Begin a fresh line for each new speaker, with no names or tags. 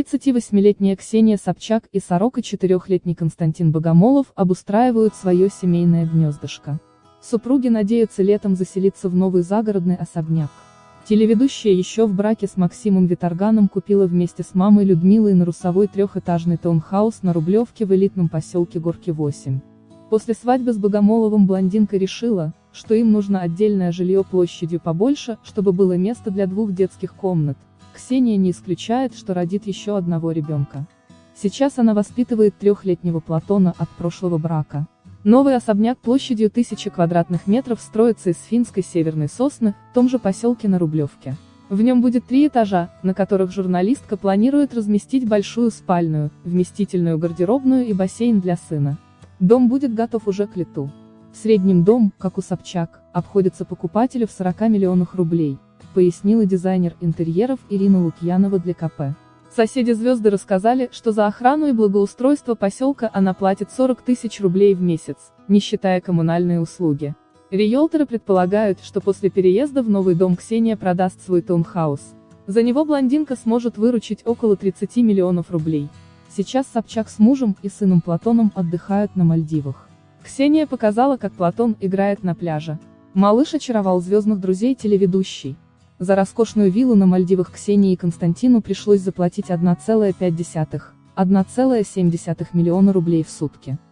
38-летняя Ксения Собчак и 44-летний Константин Богомолов обустраивают свое семейное гнездышко. Супруги надеются летом заселиться в новый загородный особняк. Телеведущая еще в браке с Максимом Виторганом купила вместе с мамой Людмилой на Русовой трехэтажный таунхаус на Рублевке в элитном поселке Горки 8. После свадьбы с Богомоловым блондинка решила, что им нужно отдельное жилье площадью побольше, чтобы было место для 2 детских комнат. Ксения не исключает, что родит еще одного ребенка. Сейчас она воспитывает 3-летнего Платона от прошлого брака. Новый особняк площадью 1000 квадратных метров строится из финской северной сосны, в том же поселке на Рублевке. В нем будет 3 этажа, на которых журналистка планирует разместить большую спальную, вместительную гардеробную и бассейн для сына. Дом будет готов уже к лету. В среднем дом, как у Собчак, обходится покупателю в 40 миллионах рублей, пояснила дизайнер интерьеров Ирина Лукьянова для КП. Соседи-звезды рассказали, что за охрану и благоустройство поселка она платит 40 тысяч рублей в месяц, не считая коммунальные услуги. Риэлторы предполагают, что после переезда в новый дом Ксения продаст свой таунхаус. За него блондинка сможет выручить около 30 миллионов рублей. Сейчас Собчак с мужем и сыном Платоном отдыхают на Мальдивах. Ксения показала, как Платон играет на пляже. Малыш очаровал звездных друзей телеведущей. За роскошную виллу на Мальдивах Ксении и Константину пришлось заплатить 1,5–1,7 миллиона рублей в сутки.